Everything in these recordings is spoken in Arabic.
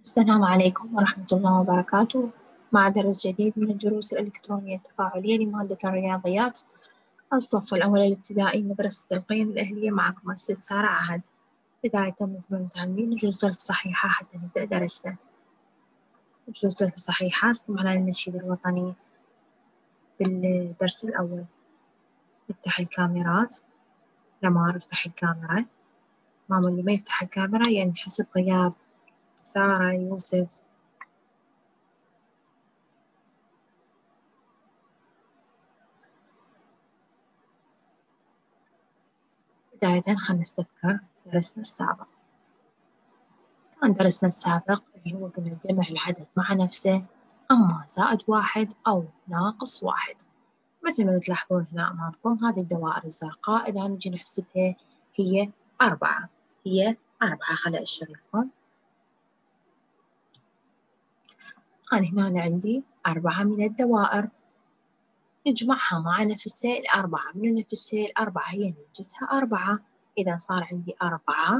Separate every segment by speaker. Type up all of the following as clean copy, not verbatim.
Speaker 1: السلام عليكم ورحمة الله وبركاته. مع درس جديد من الدروس الإلكترونية التفاعلية لمادة الرياضيات، الصف الأول الابتدائي، مدرسة القيم الأهلية. معكم الست سارة عهد. بداية مثل المتعلمين الجملة الصحيحة حتى نبدأ درسنا. الجملة الصحيحة: استمعنا للنشيد الوطني. بالدرس الأول نفتح الكاميرات. لما نفتح الكاميرا، ماما اللي ما يفتح الكاميرا يعني نحسب غياب سارة يوسف. بداية خلنا نستذكر درسنا السابق. كان درسنا السابق اللي هو قلنا جمع العدد مع نفسه، أما زائد واحد أو ناقص واحد. مثل ما تلاحظون هنا أمامكم هذه الدوائر الزرقاء إذا نجي نحسبها هي 4. هي 4. خليني أشر لكم. أنا هنا عندي 4 من الدوائر، نجمعها مع نفسها الأربعة. من نفسها الأربعة هي ننجزها 4. إذا صار عندي 4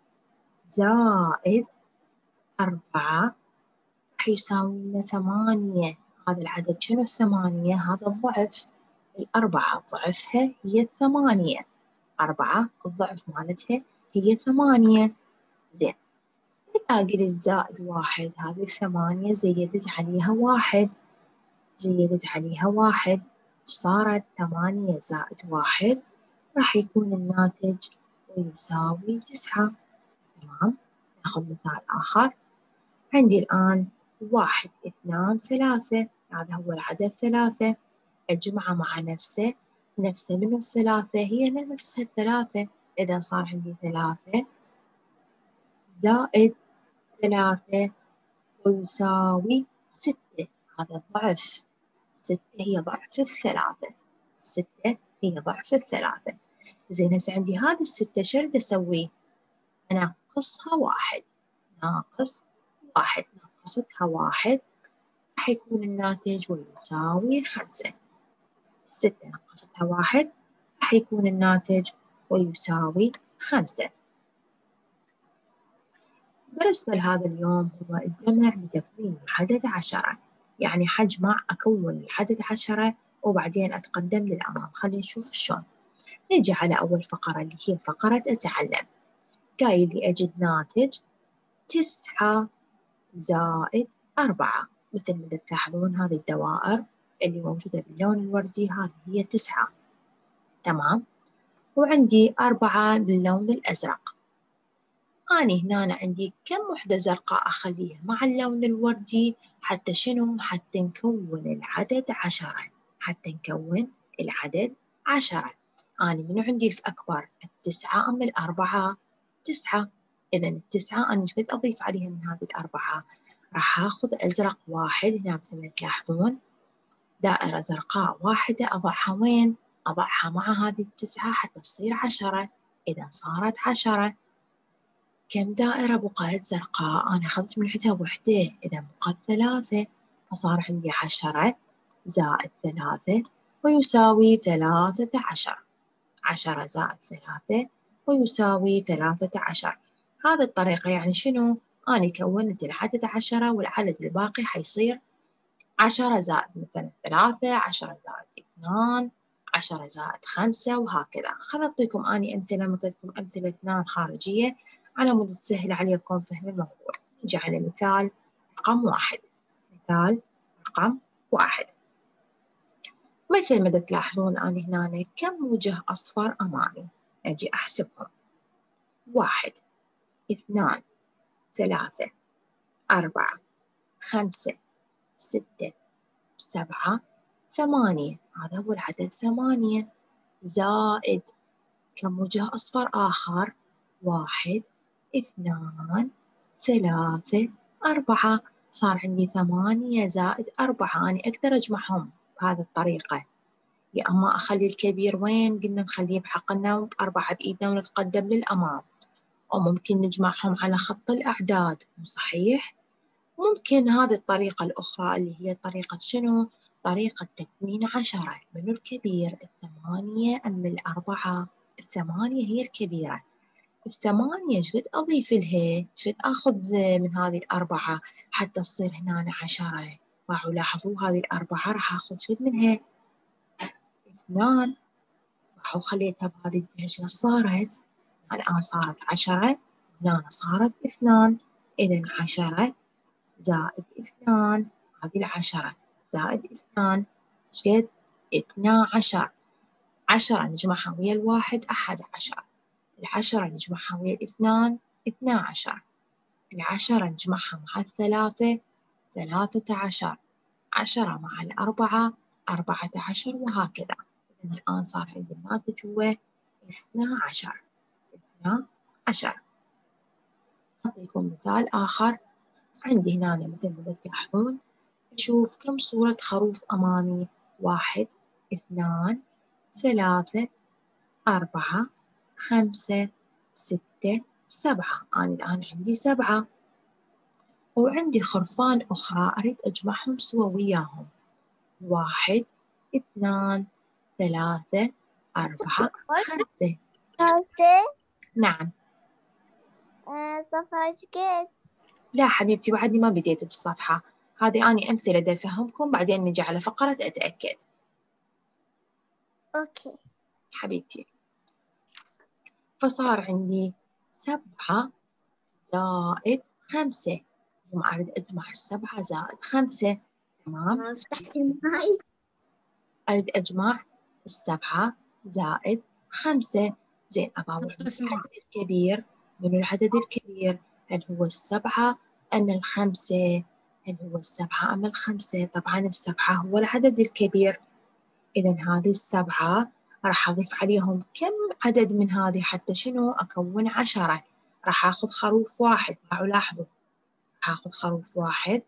Speaker 1: زائد 4 راح يساوي لنا 8. هذا العدد شنو؟ 8. هذا الضعف. الأربعة ضعفها هي 8. 4 الضعف مالتها هي 8. زين، باقي الزائد واحد. هذه 8 زيدت عليها واحد. زيدت عليها واحد صارت 8 زائد واحد راح يكون الناتج ويساوي 9. تمام. ناخذ مثال آخر. عندي الآن 1 2 3. هذا هو العدد 3. أجمعه مع نفسه. نفسه منه الثلاثة هي نفسها 3. إذا صار عندي 3 زائد 3 ويساوي 6. هذا الضعف. 6 هي ضعف 3. 6 هي ضعف 3. زين، هسه عندي هذه الستة شو أريد أسوي؟ أنقصها واحد. ناقص واحد. ناقصتها واحد راح يكون الناتج ويساوي 5. 6 ناقصتها واحد راح يكون الناتج ويساوي 5. درسنا لهذا اليوم هو الجمع بتكوين العدد 10. يعني حجمع أكون العدد 10 وبعدين أتقدم للأمام. خلينا نشوف شلون. نجي على أول فقرة اللي هي فقرة أتعلم. قايل لي أجد ناتج 9 زائد 4. مثل ما تلاحظون هذه الدوائر اللي موجودة باللون الوردي هذه هي 9. تمام. وعندي 4 باللون الأزرق. أنا هنا عندي كم وحدة زرقاء أخليها مع اللون الوردي حتى شنو؟ حتى نكون العدد 10. حتى نكون العدد 10. أنا منو عندي الأكبر؟ 9 أم 4؟ 9. إذا 9 أنا شقد أضيف عليها من هذه 4؟ راح آخذ أزرق واحد. هنا مثل ما تلاحظون دائرة زرقاء واحدة أضعها وين؟ أضعها مع هذه 9 حتى تصير 10. إذا صارت 10 كم دائرة بقعت زرقاء؟ أنا أخذت من عندها وحدة. إذا بقت 3 فصار عندي 10 زائد 3 ويساوي 13. 10 زائد 3 ويساوي 13. هذه الطريقة يعني شنو؟ أنا كونت العدد 10 والعدد الباقي حيصير 10 زائد مثلا 3، 10 زائد 2، 10 زائد 5 وهكذا. خليني أعطيكم أني أمثلة، مثلكم أمثلة 2 خارجية على مود تسهل عليكم فهم الموضوع. نجي على مثال رقم 1. مثال رقم 1. مثل ما تلاحظون أنا هنا كم وجه أصفر أمامي. أجي أحسبهم. 1 2 3 4 5 6 7 8. هذا هو العدد 8 زائد كم وجه أصفر آخر؟ 1 2 3 4. صار عندي 8 زائد 4. أنا أقدر أجمعهم بهذه الطريقة. يا أما أخلي الكبير وين؟ قلنا نخليه بحقنا 4 بإيدنا ونتقدم للأمام. أو ممكن نجمعهم على خط الأعداد. مو صحيح؟ ممكن هذه الطريقة الأخرى اللي هي طريقة شنو؟ طريقة تكوين 10. منو الكبير؟ 8 أم 4؟ 8 هي الكبيرة. الثمانية شقد أضيف لها؟ شقد آخذ من هذه الأربعة حتى تصير هنا 10؟ راحوا لاحظوا هذه الأربعة راح آخذ شقد منها؟ 2. راحوا خليتها بهذه الدرجة صارت الآن صارت 10 وهنا صارت 2. إذا 10 زائد 2 هذه 10 زائد 2 شقد؟ 12. 10 نجمعها ويا الواحد 11. 10 نجمعها ويا الاثنان 12. 10 نجمعها مع 3 13. 10 مع 4 14 وهكذا. إذن الآن صار عندي الناتج هو 12. 12. أعطيكم مثال آخر. عندي هنا مثل ما تلاحظون أشوف كم صورة خروف أمامي. 1 2 3 4 5 6 7. أنا الآن عندي 7 وعندي خرفان أخرى أريد أجمعهم سوا وياهم. 1 2 3 4 5.
Speaker 2: 5.
Speaker 1: نعم.
Speaker 2: صفحة ايش قد؟
Speaker 1: لا حبيبتي بعدني ما بديت بالصفحة، هذه أنا أمثلة دا أفهمكم بعدين نجي على فقرة أتأكد.
Speaker 2: اوكي
Speaker 1: حبيبتي فصار عندي 7 زائد 5. ثم أريد أجمع 7 زائد 5. تمام.
Speaker 2: فتحت الماي.
Speaker 1: أريد أجمع 7 زائد 5. زين أباوع من العدد الكبير. من العدد الكبير هل هو 7 أم 5؟ هل هو 7 أم 5؟ طبعا 7 هو العدد الكبير. إذا هذه 7 راح أضيف عليهم كم عدد من هذه حتى شنو أكون 10. راح آخذ خروف واحد. لاحظوا راح آخذ خروف واحد.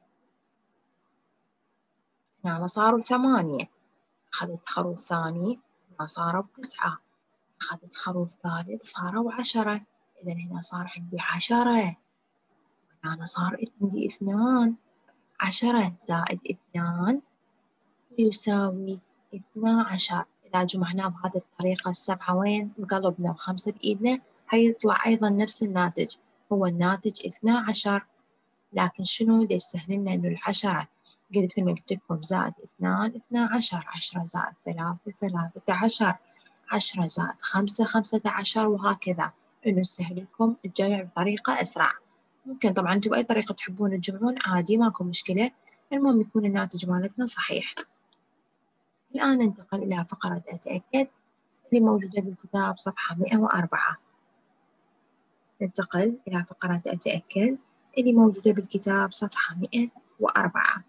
Speaker 1: هنا صاروا 8. أخذت خروف ثاني هنا صاروا 9. أخذت خروف ثالث صاروا 10. إذا هنا صار عندي 10. هنا صار عندي 2. 10 زائد 2 يساوي 12. إذا جمعناه بهذه الطريقة 7 وين؟ بقلبنا و5 بإيدنا حيطلع أيضا نفس الناتج. هو الناتج 12. لكن شنو اللي يسهل لنا إنه 10 قد مثل ما قلت لكم زائد 2 12. 10 زائد 3 13. 10 زائد 5 15 وهكذا. إنه يسهل لكم الجمع بطريقة أسرع. ممكن طبعا أنتم بأي طريقة تحبون تجمعون عادي ماكو مشكلة. المهم يكون الناتج مالتنا صحيح. الآن ننتقل إلى فقرة أتأكد اللي موجودة بالكتاب صفحة 104. ننتقل إلى فقرة أتأكد اللي موجودة بالكتاب صفحة 104.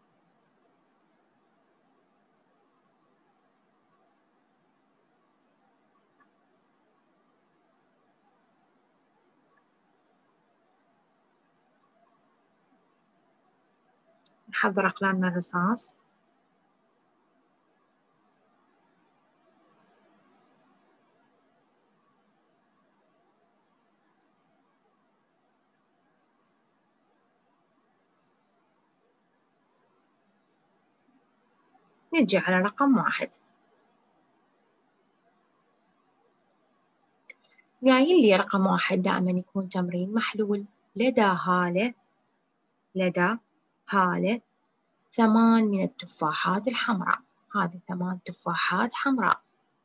Speaker 1: نحضر أقلامنا الرصاص. نجي على رقم 1. قايل لي رقم 1 دائما يكون تمرين محلول. لدى هالة 8 من التفاحات الحمراء. هذه 8 تفاحات حمراء.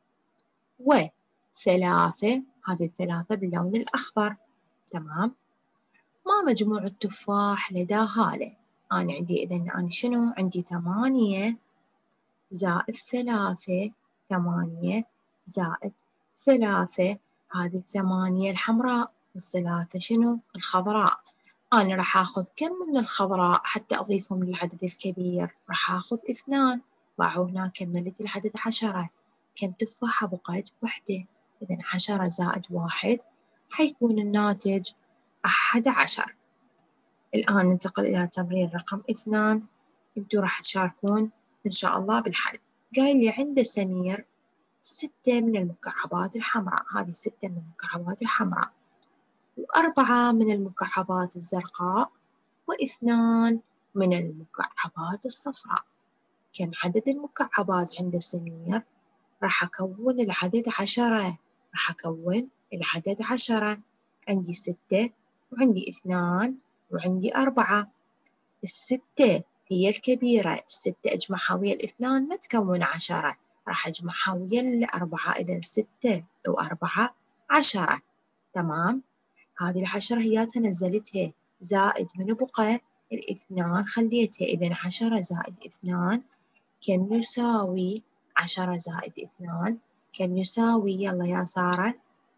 Speaker 1: وثلاثة هذه الثلاثة باللون الأخضر. تمام. ما مجموع التفاح لدى هالة؟ أنا عندي إذن أنا شنو؟ عندي 8 زائد 3. 8 زائد 3 هذه 8 الحمراء والثلاثة شنو؟ الخضراء. أنا راح آخذ كم من الخضراء حتى أضيفهم للعدد الكبير؟ راح آخذ 2. ضعوا هنا كملت العدد 10. كم تفاحة بقيت؟ وحدة. إذن 10 زائد 1 حيكون الناتج 11. الآن ننتقل إلى تمرين رقم 2. أنتوا راح تشاركون إن شاء الله بالحل. قايل لي عنده سمير 6 من المكعبات الحمراء. هذه 6 من المكعبات الحمراء و4 من المكعبات الزرقاء و2 من المكعبات الصفراء. كم عدد المكعبات عند سمير؟ راح أكون العدد 10. راح أكون العدد 10. عندي 6 وعندي 2 وعندي 4. ال6 هي الكبيرة، ال6 أجمعها ويا ال2 ما تكون 10، راح أجمعها ويا ال4، إذا 6 و4 10. تمام؟ هذه ال10 هياتها نزلتها، زائد منو بقى؟ ال2 خليتها، إذا 10 زائد 2 كم يساوي؟ 10 زائد 2 كم يساوي؟ يلا يا سارة.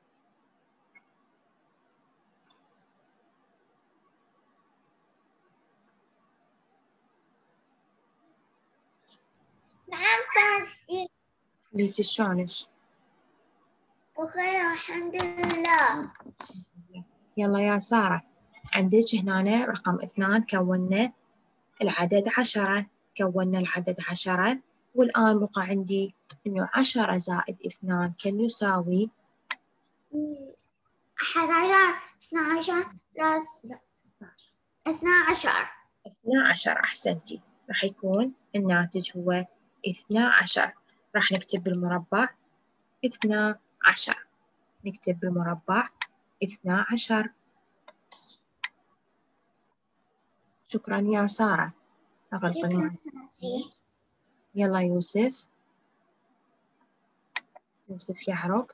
Speaker 2: نعم تاسي.
Speaker 1: حبيبتي شلونك؟
Speaker 2: بخير الحمد لله.
Speaker 1: يلا يا سارة، عندك هنا رقم 2 كونا العدد 10، كونا العدد 10، والآن بقى عندي إنه 10 زائد 2 كم يساوي؟
Speaker 2: 11 12 12.
Speaker 1: 12. أحسنتي، راح يكون الناتج هو 12. راح نكتب بالمربع 12، نكتب بالمربع 12. شكرا يا سارة. أغلق
Speaker 2: شكرا
Speaker 1: المايك.
Speaker 2: تاسي.
Speaker 1: يلا يوسف، يوسف يعرب.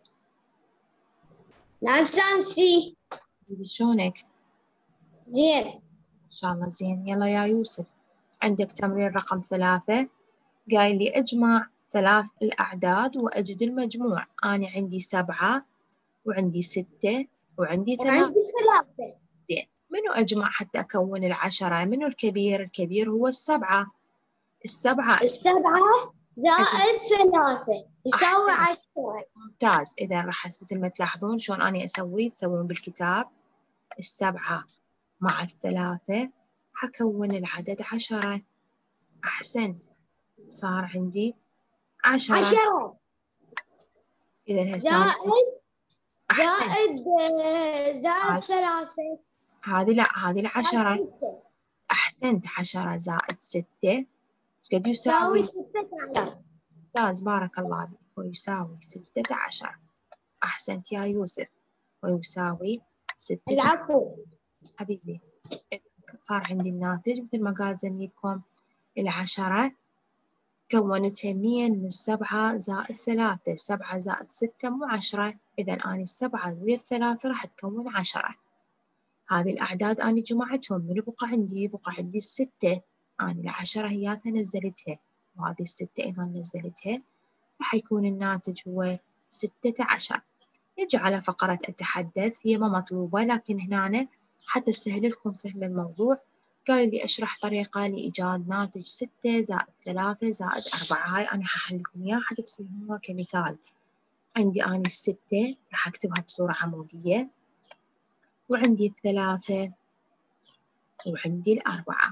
Speaker 2: نعم تاسي.
Speaker 1: شلونك؟
Speaker 2: زين.
Speaker 1: إن شاء الله زين. يلا يا يوسف، عندك تمرين رقم 3، قايل لي اجمع 3 الأعداد وأجد المجموع. أنا عندي 7 وعندي 6 وعندي 3.
Speaker 2: وعندي 3.
Speaker 1: زين، منو أجمع حتى أكون ال10؟ منو الكبير؟ الكبير هو ال7. ال7
Speaker 2: 7 زائد 3 يساوي 10.
Speaker 1: ممتاز. إذا راح مثل ما تلاحظون شلون أنا أسوي، تسوون بالكتاب 7 مع 3 حكون العدد 10. أحسنت، صار عندي 10.
Speaker 2: 10
Speaker 1: إذا هسه
Speaker 2: زائد
Speaker 1: أحسنت.
Speaker 2: زائد 3.
Speaker 1: هذه لا، هذه
Speaker 2: زائد
Speaker 1: 10.
Speaker 2: 6
Speaker 1: أحسنت، 10 زائد 6 قد
Speaker 2: يساوي
Speaker 1: يساوي؟
Speaker 2: 16.
Speaker 1: ممتاز، بارك الله فيك، ويساوي 16. أحسنت يا يوسف، ويساوي 16.
Speaker 2: العفو.
Speaker 1: حبيبي، صار عندي الناتج مثل ما قال زميلكم، 10 كونتها منين؟ من 7 زائد 3. 7 زائد 6 مو 10، إذا أنا 7 ويا 3 راح تكون 10. هذه الأعداد أنا جمعتهم، من بقى عندي؟ بقى عندي 6. أنا 10 هياتها نزلتها، وهذه 6 أيضا نزلتها، فحيكون الناتج هو 16. نجي على فقرة أتحدث، هي ما مطلوبة لكن هنا حتى تسهل لكم فهم الموضوع، قال لي أشرح طريقة لإيجاد ناتج 6 زائد 3 زائد 4. هاي أنا ححل لكم إياها حتى تفهموها كمثال. عندي أنا ال6 راح أكتبها بصورة عمودية، وعندي 3 وعندي 4،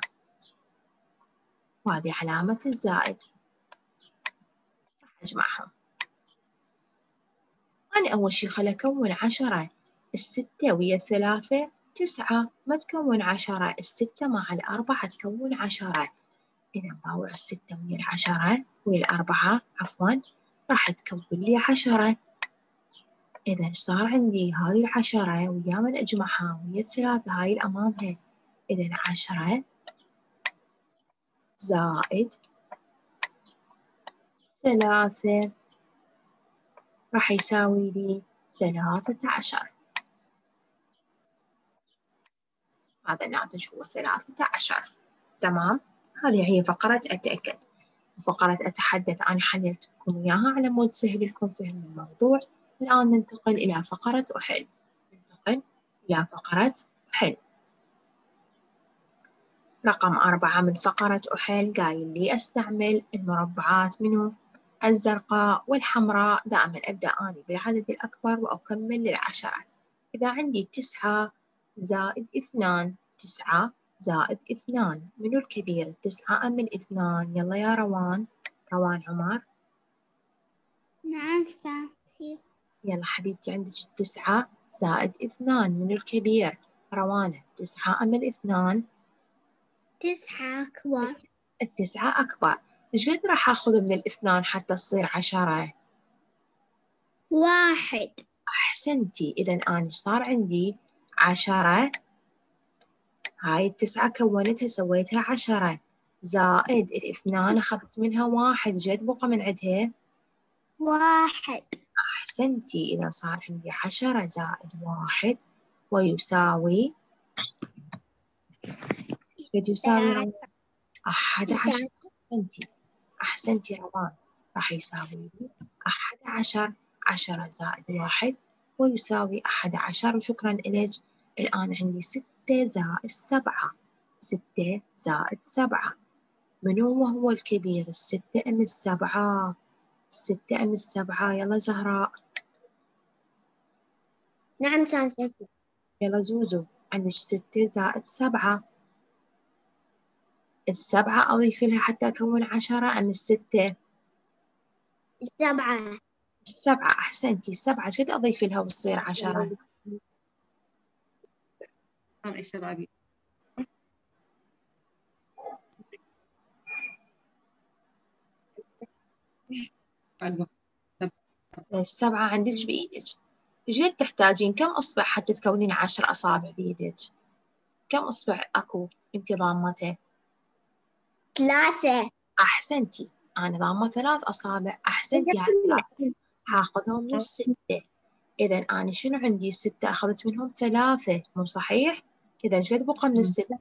Speaker 1: وهذه علامة الزائد، راح أجمعهم. أنا أول شي خل أكون 10. ال6 ويا 3 9، ما تكون 10. ال6 مع 4 تكون 10. إذا باوع ال6 ويا 10 ويا 4 عفوا، راح تكون لي 10. إذا صار عندي هذه 10 ويا من أجمعها ويا 3 هاي الأمامها، إذا 10 زائد 3 راح يساوي لي 13. هذا الناتج هو 13. تمام؟ هذه هي فقرة أتأكد. وفقرة أتحدث أنا حللت لكم إياها على مود تسهل لكم فهم الموضوع. الآن ننتقل إلى فقرة أحل. ننتقل إلى فقرة أحل. رقم 4 من فقرة أحل قايل لي أستعمل المربعات منه الزرقاء والحمراء. دائما أبدأ أنا بالعدد الأكبر وأكمل ل10. إذا عندي 9 زائد 2، 9 زائد 2 منو الكبير؟ 9 أم 2؟ يلا يا روان، روان عمر.
Speaker 2: نعم تاسي.
Speaker 1: يلا حبيبتي، عندك 9 زائد 2 منو الكبير؟ روانة، 9 أم 2؟
Speaker 2: 9 أكبر.
Speaker 1: 9 أكبر. إيش قد راح آخذ من 2 حتى تصير 10؟
Speaker 2: 1.
Speaker 1: أحسنتي، إذا أنا صار عندي 10. هاي التسعة كونتها سويتها 10 زائد الاثنان أخذت منها 1 جد بقى من عندها
Speaker 2: 1.
Speaker 1: أحسنتي. إذا صار عندي 10 زائد 1 ويساوي قد يساوي 11. أحسنتي روان. راح يساوي لي 11. 10 زائد 1 ويساوي 11. وشكرا إليك. الآن عندي 6 زائد 7. 6 زائد 7. منو هو الكبير؟ 6 أم 7؟ 6 أم 7؟ يلا زهراء.
Speaker 2: نعم سانسيتي.
Speaker 1: يلا زوزو. عندك 6 زائد 7. 7 أضيف لها حتى أكون 10 أم 6؟
Speaker 2: 7.
Speaker 1: 7. أحسنتي. 7 شد أضيف لها وتصير 10؟
Speaker 3: طلعي 7 بيدك.
Speaker 1: 7 عندك بإيدك. إيش قد تحتاجين؟ كم إصبع حتى تكونين 10 أصابع بإيدك؟ كم إصبع أكو أنت ضامته؟
Speaker 2: 3.
Speaker 1: أحسنتي. أنا ضامة 3 أصابع. أحسنتي. هاي 3 هاخذهم من 6. إذا أنا شنو عندي؟ 6 أخذت منهم 3 مو صحيح؟ إذا إيش قد بقى من 6؟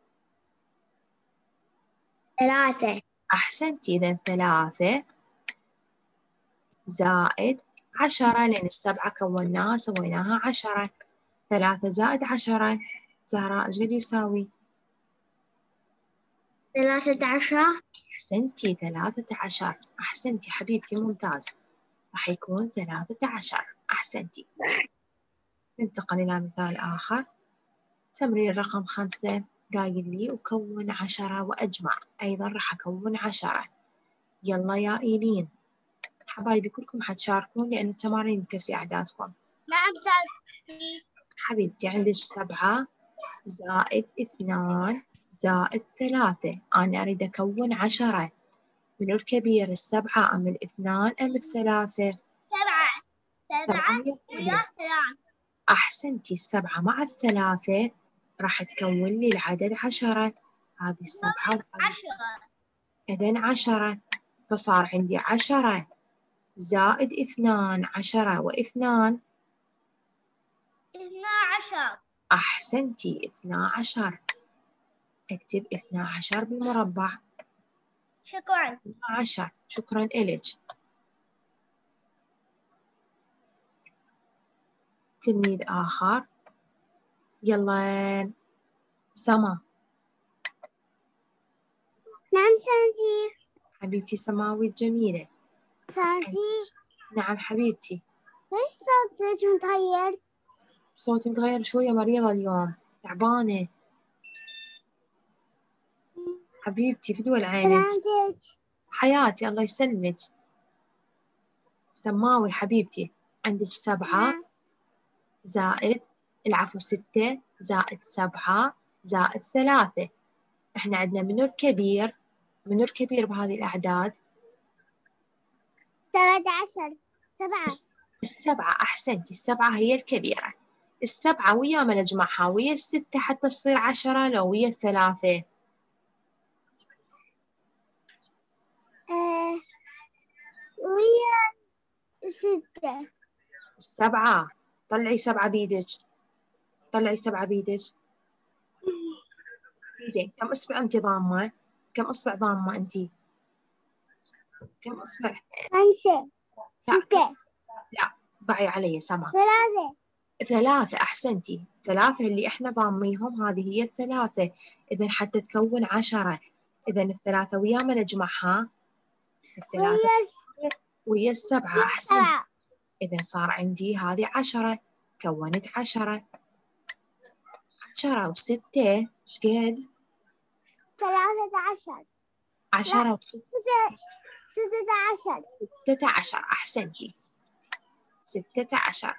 Speaker 2: 3.
Speaker 1: أحسنتي. إذا 3 زائد 10 لأن 7 كوناها سويناها 10. 3 زائد 10 زهراء إيش قد يساوي؟
Speaker 2: 13.
Speaker 1: أحسنتي. 13. أحسنتي حبيبتي ممتاز. راح يكون 13. أحسنتي. ننتقل إلى مثال آخر. تمرين رقم 5 قايل لي أكون 10 وأجمع. أيضا راح أكون 10. يلا يا إيلين حبايبي كلكم حتشاركون لأن التمارين تكفي أعدادكم.
Speaker 2: نعم سانسيتي.
Speaker 1: حبيبتي عندك 7 زائد 2 زائد 3. أنا أريد أكون 10. منو الكبير؟ 7 أم 2 أم 3؟
Speaker 2: 7.
Speaker 1: 7 هي الكبير. أحسنتي. 7 مع 3 راح تكون لي العدد 10. هذه 7 إذن 10. فصار عندي 10 زائد 2. 10 و2
Speaker 2: 12.
Speaker 1: أحسنتي. 12. اكتب 12 بالمربع.
Speaker 2: شكرا.
Speaker 1: 12. شكرا إلك. تلميذ آخر. يلا سما.
Speaker 2: نعم سانسي.
Speaker 1: حبيبتي سماوي الجميلة.
Speaker 2: سانسي.
Speaker 1: نعم حبيبتي.
Speaker 2: ليش صوتك متغير؟
Speaker 1: صوتي متغير شوية، مريضة اليوم تعبانة. حبيبتي فدوى عينك.
Speaker 2: سلامتك.
Speaker 1: حياتي الله يسلمك. سماوي حبيبتي عندك 7 زائد العفو 6 زائد 7 زائد 3. احنا عندنا منو الكبير؟ منو الكبير بهذه الأعداد؟
Speaker 2: 13. 7.
Speaker 1: 7. أحسنتي. 7 هي الكبيرة. 7 ويا ما نجمعها ويا 6 حتى تصير 10 لو ويا 3؟
Speaker 2: ويا 6.
Speaker 1: 7. طلعي 7 بيدك. طلعي 7 بيدك. زين كم إصبع أنت ضامة؟ كم إصبع ضامة أنت؟ كم إصبع؟
Speaker 2: 5.
Speaker 1: لا
Speaker 2: 6.
Speaker 1: لا ضعي علي سما.
Speaker 2: 3.
Speaker 1: 3. أحسنتي. 3 اللي إحنا ضاميهم هذه هي 3. إذا حتى تكون 10. إذا 3 ويا ما نجمعها 3 ويا 7. أحسنتي. إذا صار عندي هذه 10 كونت 10. 10 و6 إيش قد؟
Speaker 2: 13.
Speaker 1: 10 و6
Speaker 2: 16.
Speaker 1: 16. أحسنتي. 16.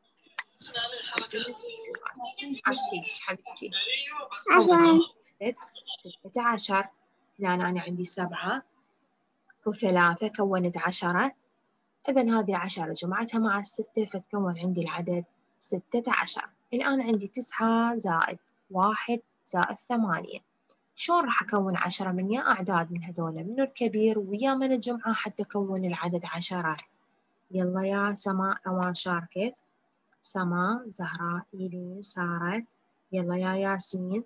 Speaker 1: عرفتي حبيبتي.
Speaker 2: عفوا.
Speaker 1: 16. هنا أنا عندي 7 و3 كونت 10. إذا هذه 10 جمعتها مع 6 فتكون عندي العدد 16. الآن عندي 9 زائد 1 زائد 8. شلون راح أكون 10 من يا أعداد من هذول؟ منو الكبير ويا من الجمعة حتى أكون العدد 10؟ يلا يا سماء، روان شاركت، سماء، زهراء، إيلين، سارة، يلا يا ياسين.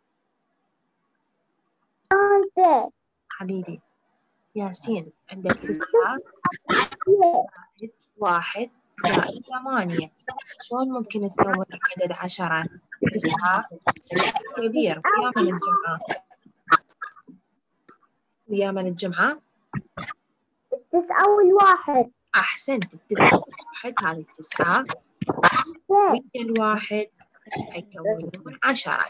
Speaker 2: 5
Speaker 1: حبيبي ياسين، عندك 9 زائد 1 زائد 8. شلون ممكن تكون العدد 10؟ 9 كبير ويا من الجمعة؟ ويا من الجمعة؟
Speaker 2: 9 والواحد.
Speaker 1: أحسنت، 9 والواحد، هذه 9 ويا الواحد حيكونون 10.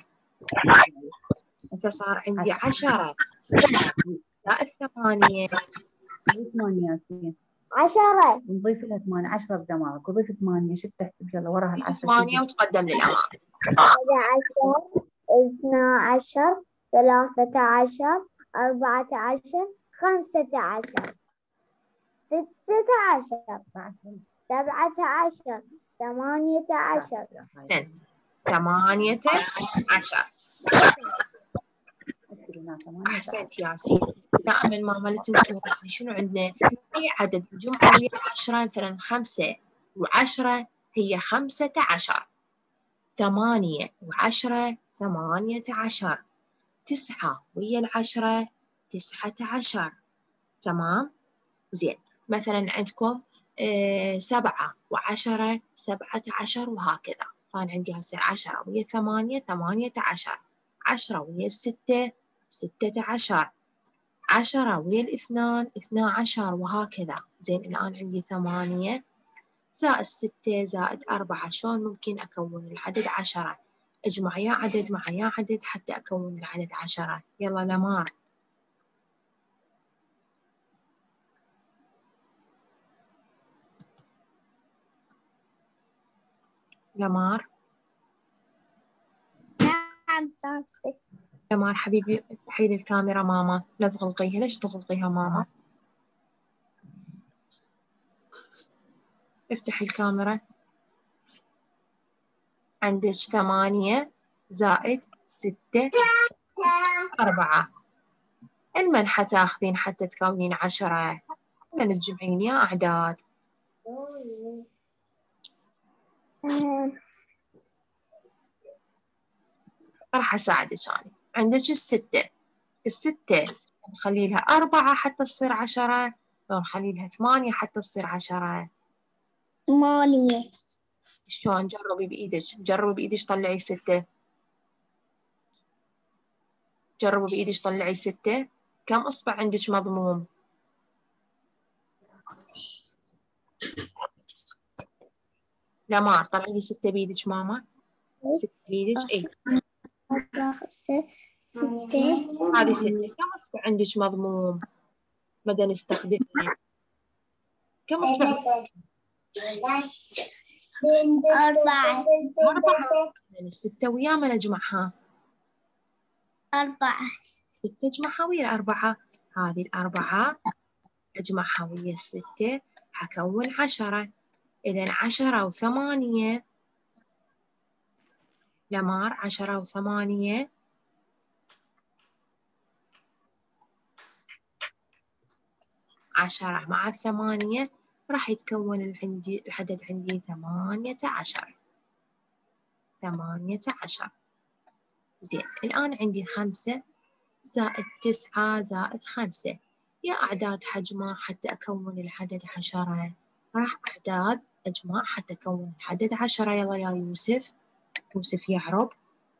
Speaker 1: فصار عندي 10 زائد 8.
Speaker 3: 8 ياسين.
Speaker 2: 10
Speaker 3: نضيف لها 8، 10 بدماغك وضيف 8. شو بتحسب؟ يلا وراها العشرة.
Speaker 1: 8 وتقدم للأمام.
Speaker 2: 11 12 13 14 15 16 17 18.
Speaker 1: أحسنت، 18. أحسنت ياسين. دائما ماما لا تنسون احنا شنو عندنا؟ أي عدد الجمعة ويا 10 مثلا 5 و10 هي 15. 8 و10 18. 9 ويا 10 19. تمام؟ زين، مثلا عندكم 7 و10 17 وهكذا. فأنا عندي هسه 10 ويا 8 18. 10 ويا 6 16. 10 ويا الاثنان 12 وهكذا. زين، الآن عندي 8 زائد 6 زائد 4. شلون ممكن أكون العدد 10؟ أجمع يا عدد مع يا عدد حتى أكون العدد 10. يلا لمار. لمار.
Speaker 2: نعم سانسي.
Speaker 1: لمار حبيبي، افتحي لي الكاميرا ماما، لا تغلقيها. ليش تغلقيها ماما؟ افتحي الكاميرا. عندك 8 زائد 6 4. المن حتاخذين حتى تكونين 10؟ من تجمعين يا أعداد؟ راح أساعدك أنا. عندك 6. 6 نخلي لها 4 حتى تصير 10، لو نخلي لها 8 حتى تصير 10.
Speaker 2: 8.
Speaker 1: شلون؟ جربي بإيدك، جربي بإيدك طلعي 6. جربي بإيدك طلعي 6. كم إصبع عندك مضموم؟ لمار، طلعي لي 6 بإيدك ماما. 6 بإيدك، إي
Speaker 2: 4 5 6.
Speaker 1: هذه 6. كم إصبع عندك مضموم؟ مدى نستخدمها. كم إصبع؟
Speaker 2: 4.
Speaker 1: 4. الستة ويا ما نجمعها؟
Speaker 2: 4.
Speaker 1: 6 اجمعها ويا 4. هذه 4 اجمعها ويا 6 حكون 10. إذا 10 و8. لمار، 10 و8. 10 مع 8 راح يتكون عندي العدد عندي 18. 18. زين، الآن عندي 5 زائد 9 زائد 5. يا أعداد حجمها حتى أكون العدد 10؟ راح أعداد أجمع حتى أكون العدد 10. يلا يا يوسف. يوسف يعرب.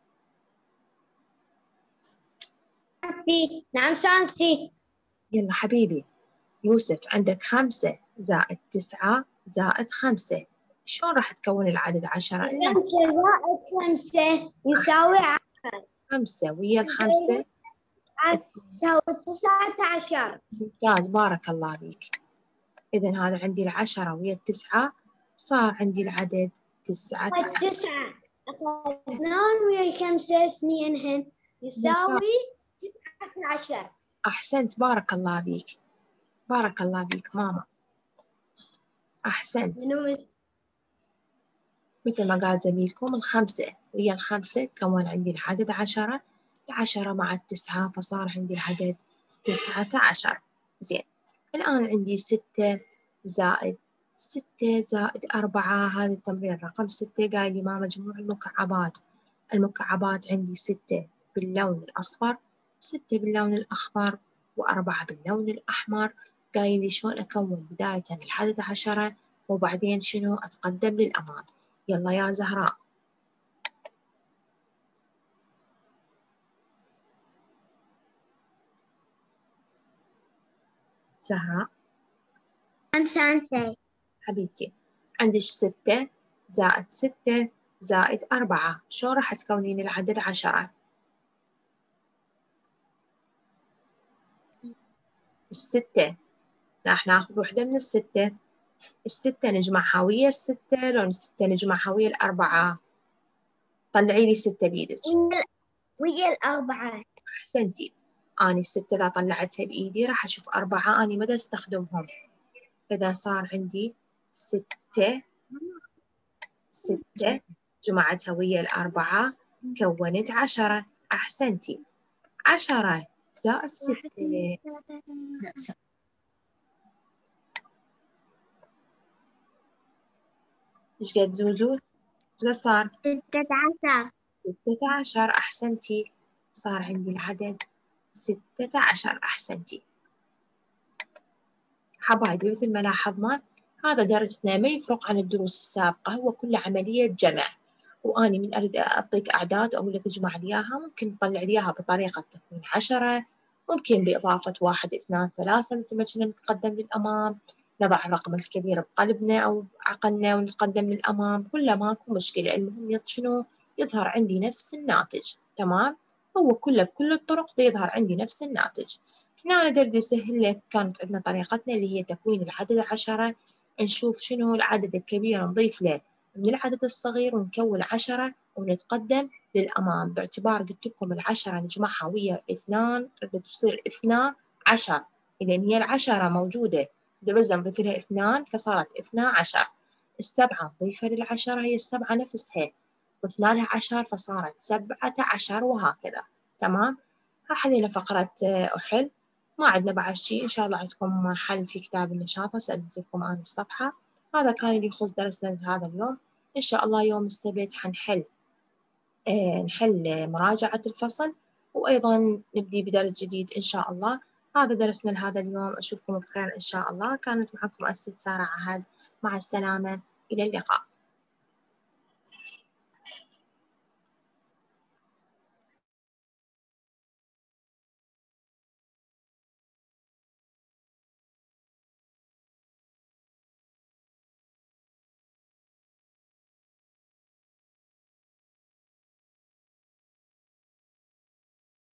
Speaker 2: سانسي. نعم سانسي.
Speaker 1: يلا حبيبي يوسف، عندك 5 زائد 9 زائد 5. شلون راح تكون العدد 10؟
Speaker 2: 5 زائد 5 يساوي 10.
Speaker 1: 5 ويا 5
Speaker 2: يساوي 19.
Speaker 1: ممتاز، بارك الله بيك. إذا هذا عندي 10 ويا 9 صار عندي العدد 9.
Speaker 2: 9 2 ويا 5 2 يساوي 19.
Speaker 1: أحسنت، بارك الله بيك. بارك الله بيك ماما. أحسنت. مثل ما قال زميلكم الخمسة ويا الخمسة تكون عندي العدد 10، 10 مع 9 فصار عندي العدد 19. زين، الآن عندي 6 زائد 6 زائد 4. هذا التمرين رقم 6 قايل لي ما مجموع المكعبات. المكعبات عندي 6 باللون الأصفر، 6 باللون الأخضر، و4 باللون الأحمر. قايل لي شلون أكون بداية العدد 10 وبعدين شنو أتقدم للأمام. يلا يا زهراء. زهراء
Speaker 2: خمسة
Speaker 1: حبيبتي، عندك 6 زائد 6 زائد 4، شلون راح تكونين العدد 10؟ الستة راح ناخذ وحدة من الستة، الستة نجمعها ويا الستة لو الستة نجمعها ويا الأربعة؟ طلعي لي 6 بيدك.
Speaker 2: ويا الأربعة.
Speaker 1: أحسنتي. أني الستة إذا طلعتها بإيدي راح أشوف 4 أني ما أستخدمهم، إذا صار عندي 6 جمعتها ويا الأربعة كونت 10. أحسنتي. 10 زائد 6 إيش قد زوزو؟ إيش صار؟
Speaker 2: 16.
Speaker 1: 16. أحسنتي، صار عندي العدد 16. أحسنتي. حبايبي مثل ما لاحظنا هذا درسنا ما يفرق عن الدروس السابقة، هو كله عملية جمع، وأني من أريد أعطيك أعداد وأقول لك اجمع لي إياها ممكن تطلع لي إياها بطريقة تكوين 10، ممكن بإضافة 1 2 3 مثل ما كنا نتقدم للأمام، نضع الرقم الكبير بقلبنا أو بعقلنا ونتقدم للأمام، كله ماكو مشكلة، المهم شنو يظهر عندي نفس الناتج. تمام، هو كله بكل الطرق يظهر عندي نفس الناتج. هنا نقدر نسهل لك، كانت عندنا طريقتنا اللي هي تكوين العدد 10، نشوف شنو العدد الكبير نضيف له من العدد الصغير ونكون 10 ونتقدم للأمام، باعتبار قلت لكم 10 نجمعها ويا 2 تصير 12، لأن هي 10 موجودة بس نضيف لها 2 فصارت 12. 7 نضيفها لل10 هي 7 نفسها، ضفنا لها 10 فصارت 17 وهكذا. تمام، حلينا فقرة أحل. ما عندنا بعد شيء، إن شاء الله عندكم حل في كتاب النشاط سأنزل لكم أنا الصفحة. هذا كان اللي يخص درسنا لهذا اليوم. إن شاء الله يوم السبت حنحل نحل مراجعة الفصل، وأيضا نبدي بدرس جديد إن شاء الله. هذا درسنا لهذا اليوم، أشوفكم بخير إن شاء الله. كانت معكم الست سارة عهد، مع السلامة، إلى اللقاء.